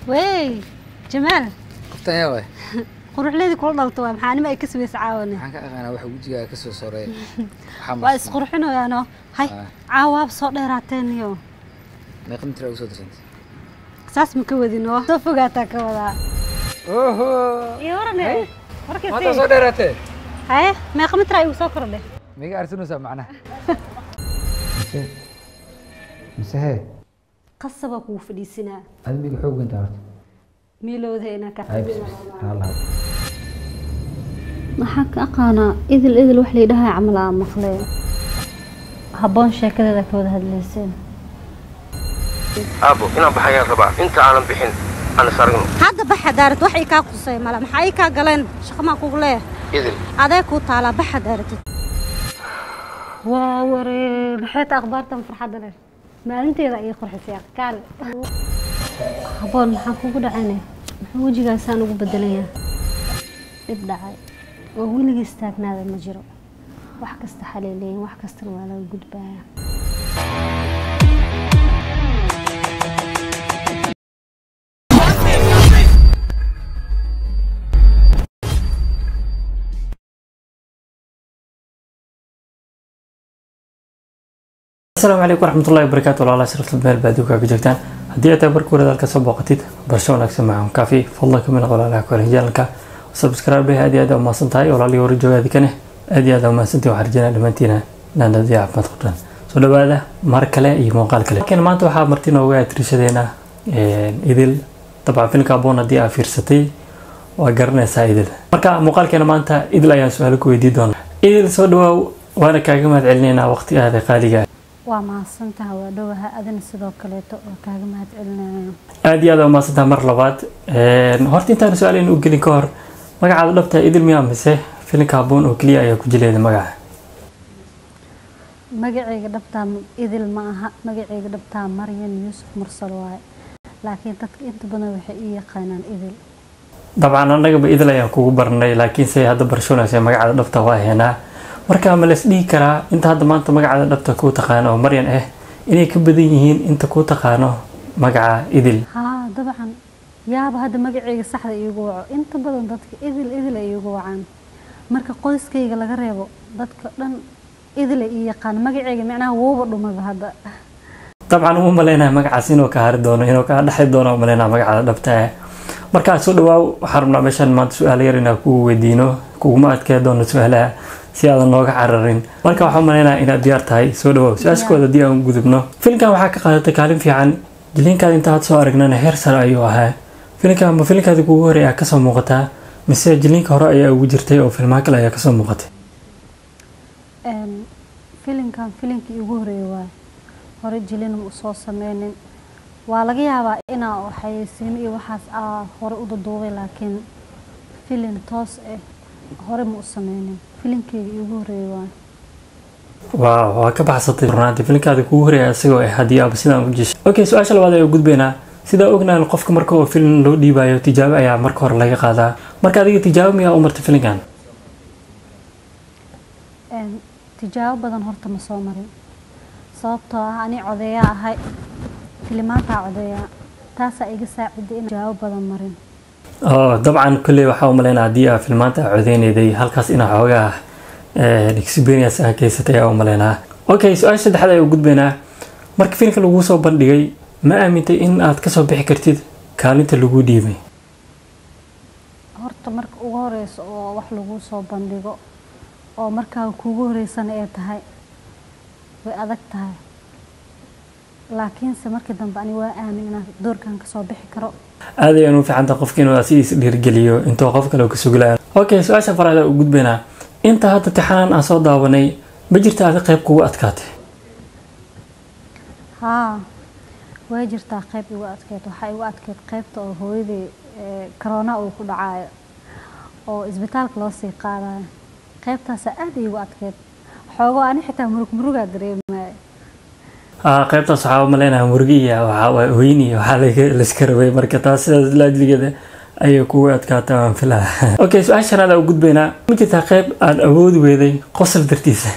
وي جمال قفتان يا وي قروح ليدي كل ضلطوا maxaan ma ay ka sameys caawani waxaan ka aqaana waxa wajiga ka soo soorey waa is qurxinayaano hay caawaab soo dheeraateen iyo meeqan tira u soo dirsantay saas ma ka wadino soo fogaata ka wada oho iyo warane warkii ma soo dheeraatay hay meeqan tira ay soo kordhay miga arsunusa macnaha مسهى قصبك وفديسنا هذا ميجي حوق انت عرفت ميلود هنا الله maxaa ka aqaana idil wax leedahay camala maqlay haboon sheekada ka wada hadlayseen abo ina baxaya rabaa inta aan bixin aan sargno hadda baxadaarat wax ay ka qusay mala maxay ka galeen shaqama ku leeyahay idil aday ku taala baxadaarat waa waree maxay akhbaartan farxad leh maalinteeda ay qurxisay kaal haboon maxaa kugu dhacaynay maxaa wajigaasaan ugu bedelayaa dib dhacay oo weliga istaagnaada ma jiro wax kasta xaleeleen wax kasta waa laga gudbaa السلام عليكم ورحمة الله وبركاته والله شرفت المال بادوكا كجوكتان هدي أتابر كورة ذلك سبوقتيد برشونك سمعهم كافي فضلك من غلا لك ورجالك سبسكرايب به هذه هذا وما سنتهاي ولا لي ورجوا هذه كنه هذه هذا وما سنتي وحرجنا لمنتينا لأن ذي عب مدخلنا سو هذا ماركله أي مقال كله لكن ما أنتوا حاب مرتين وقاعد تريشدينا إذل طبعا في الكابون دي أفيرستي وقرنا سايدل مركا مقال كنا ما أنت إذل أيام سؤالك ويديدون إذل سودوا وأنا كاجمات علينا وقت هذا قالي waa maasantaha waa dhawaha adina sidoo kale oo kaaga mahad celinayo aad iyo aad waa maasantaha mar labaad horta intaan su'aalayn u gelin ka hor magacaada dhabta idil miyaa mise filimka haboon oo kaliya ayaa ku jileeda magaca magacayga dhabta idil ma aha magacayga dhabta Maryan Yusuf Mursal waay laakiin dadka inta badan waxay u yaqaanaan idil dabcan anaga ba idil ayaan kugu barnay laakiin say hadda barashoonaysa magacaada dhabta waa heenaa marka ma lees dhigi karaa inta hadda maanta magacaada dhabta ku taqaano oo Maryan inay ka badan yihiin inta ku taqaano magaca idil dabcan yaaba hadda magacayga saxda iigu waco inta badan dadka idil ay iigu wacaan marka qoyskayga laga reebo dadka dhan idil ay yaqaan magacayga macnaha wooba dhumada hadda dabcan uma maleynaa magacaas inuu ka hari doono inuu ka dhaxay doono uma maleynaa magacaada dhabta marka soo dhawaaw waxaan rabnaa meeshan maanta su'aal yar inaan ku weydiino kuma adkay doono su'aalaha si aad nooga cararin marka waxaan maleynaa inaad diyaar tahay soo dhawow su'aashkooda dii aan gudubno filimkan waxaa ka qaadatay kaalin fiican jilinkaada inta aad soo aragnana heer sare ayuu ahaa filimkan ma filimkaada kugu horeeya ka soo muuqataa mise jilinka hore ayaa ugu jirtay oo filmaha kale ayaa ka soo muuqatay filimkan filimkii ugu horeeyay waa hore jilin u soo sameeyay waa laga yaabaa inaa waxaysiin iyo waxaas hore u duubay laakiin filim toos hore ma u sameeyay filimkeedii ugu horeeyay waa ka baxsatay runtii filimkaada kugu horeeyay asagoo hadii aad sidaan u jishay okay su'aasha labaad ee gudbeena sida ognaan qofka marka uu film loo dhiibayo tijaabo ayaa marka hore laga qaadaa marka adiga tijaabo miyaa u martay filimkan tijaabo badan horta ma soo marin sababtoo ah ani codeeya ahay filmaanta codeeya taas ay iga saaciday in tijaabo badan marin dabcan kulli waxa uu maleynaa hadii aad filmaanta codeynayday halkaas ina xoogaa experience aan kaysatay oo maleynaa okay su'aasha saddexaad ay u gudbeynaa marka filimka lagu soo bandhigay ma aamintay in aad ka soo bixi kartid kaalinta lagu dhiibay horta marka ugu horeyso oo wax lagu soo bandhigo oo marka kugu horeysana ay tahay way adag tahay laakiin se markii dambe ani waa aamin inaan doorkan ka soo bixi karo aad ayaan u fiican tahay qofka inuu asiis dhiirigeliyo intuu qof kale ka suglaan okay su'aasha faraada u gudbeynaa inta hadda tixanaan aan soo daawanay ma jirta aad qayb kugu adkaatay way jirtaa qayb igu adkeed waxa igu adkeed qaybta oo hooyadii corona uu ku dhacayo oo isbitaalka loo sii qaadayo qaybtaas aad igu adkeed xoogo ani xitaa muruga dareemay qaybtaas waxa maleynaa murugiya waxa way hooyini waxa la iska rabay marka taas laajligeeda ayay kugu adkaatay aan filaa okay su'aashan aad u gudbeynaa ma jirtaa qayb aad awoodi weeday qosol dartiisa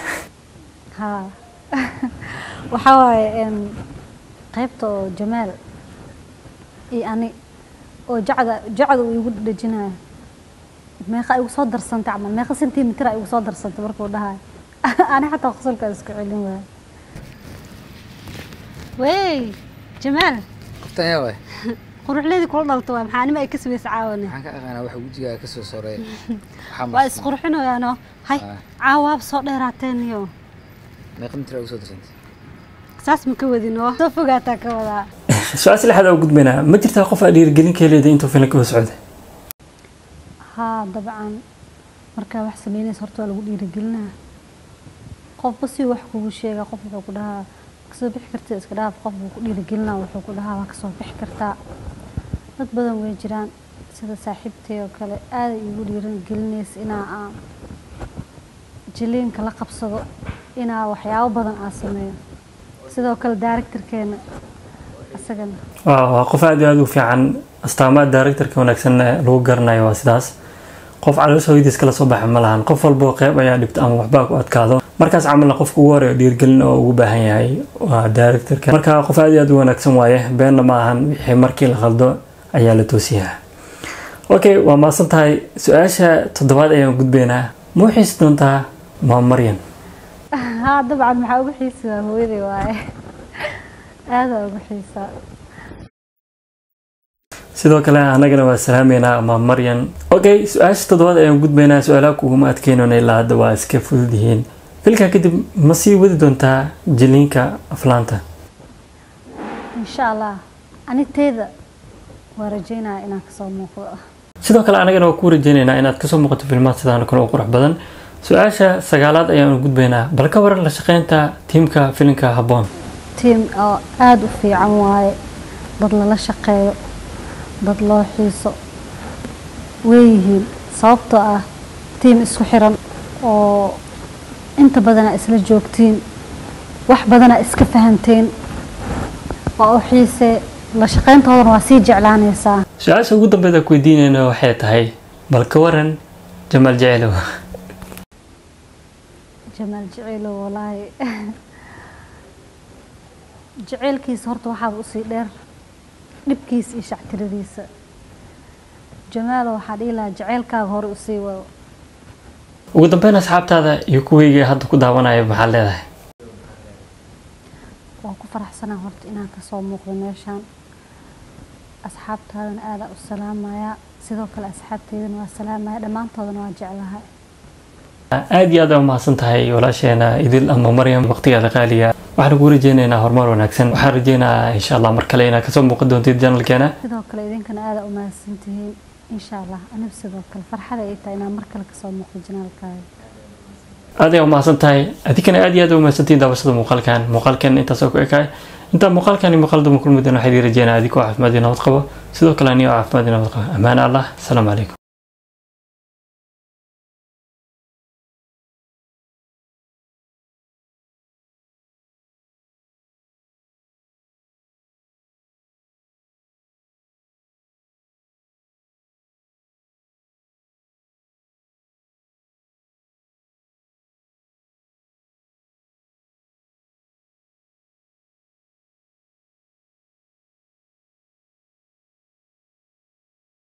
waxa waaye qaybta Jamaal iyo ani oo jacda uu igu dhajinayo meeqa igu soo darsantay camal meeqa sentimitir igu soo darsantay markuu dhahay ana xataa qosolka isku celin waay way jamaal qoftan yaa way quruxleedi kula dhalto waa maxaa nima ay ka sameys caawana waxaan ka aqaanaa waxa wajiga ka soo soorey waa isqurxinayaano hay caawaab soo dheeraateen iyo meeqa mitir ugu soo darsantay saas ma ka wadino soo fogaataa ka wadaa su-aasha lixaad oo gudbaynaa ma jirtaa qof aad dhiirigelin ka leedahay intuu filimka u socday haa dabcan markaa wax sameynaysa horta waa lagu dhiirigelinaa qofba si wax kugu sheega qof wuxuu ku dhahaa kasoo bixi kartaa iska dhaaf qof buu ku dhiirigelinaa wuxuu ku dhahaa waa kasoo bixi kartaa dad badan way jiraan sida saaxiibtay oo kale aad igu dhiirigelinaysa inaa aan jiliinka la qabsado inaa waxyaabo badan aan sameeyo sidoo kale directorkeena asagana waa qof aad iyo aad u fiican astaamaha directorka wanaagsan lagu garanayo waa sidaas qof caloosha hooyadiis kala soo baxa ma lahan qof walba qayb ayaa dhibta ama waxbaa ku adkaado markaas camalna qofka ugu horeeyo dhiirgelin oo ugu baahan yahay waa directorka marka qof aad iyo aad u wanaagsan waaye beenna ma ahan wixii markii la khaldo ayaa la toosiyaa okay waa maasan tahay su-aasha 7 ayaan gudbaynaa ma u xiisi doontaa maa Maryan haa dabcan maxaa ugu xiisaa hooyaday waaye aad ugu xiisaa sidoo kale anagana waa salaameynaa maa Maryan okay su-aasha 7 ayaan gudbaynaa su-aalaha kuuma adkeynona ilaa hadda waa iska fudud yihiin filka kadib ma sii wadi doontaa jiliinka aflaanta insha Allah aniteeda waa rajaynayaa inaan kasoo muuqdo sidoo kale anagana waa ku rajaynaynaa inaad kasoo muuqato filmaad sidaan kale oo qurux badan su-aasha 9aad ayaan gudbaynaa bal ka waran la shaqeynta tiimka filimka Habboon tiim oo aad u fiican waaye dad la shaqeeyo dad loo xiiso weeyihiin sababtoo ah tiim isku xiran oo inta badan isla joogtiin wax badan iska fahanteen waa u xiisay la shaqeyntoodana waa sii jeclaanaysaa su-aasha ugu dambeeda ku weydiinayna waxay tahay bal ka waran Jamaal Jacaylow Jamaal Jacaylow wallaahi jacaylkiisa horta waxaa u sii dheer dhibkiisa iyo shactiradiisa Jamaal waxaa dhihi lahaa jacaylkaaga hore u sii wado ugu dambeyn asxaabtaada iyo kuwayga hadda ku daawanaya maxaa leedahay waan ku faraxsanaa horta inaan kasoo muuqdo meeshaan asxaabtaadana aad u salaamaya sidoo kale asxaabteedana waa salaamaya dhammaantoodana waa jeclahay aad iyo aad u mahadsan tahay walaasheena idil ama Maryam waqtigeeda qaaliga waxaan ugu rajaynaynaa horumar wanaagsan waxaan rajaynayaa insha Allah mar kale inaad kasoo muuqan doonto channelkeena sidoo kale idinkana aad u mahadsantihiin insha Allah anib sidoo kale farxad ay tahay inaan mar kale kasoo muuqdo channelkaaga aad iyo mahadsan tahay adikana aad iyo aad u mahadsantiin daawashada muuqaalkan intaas oo ku ekay inta muuqaalkan muqaldamo kulmudana waxay rajaynaa adikoo caafimaad iyo nabad qabo sidoo kale aniga caafimaad iyo nabad qabo amaan Allah salaam alaykum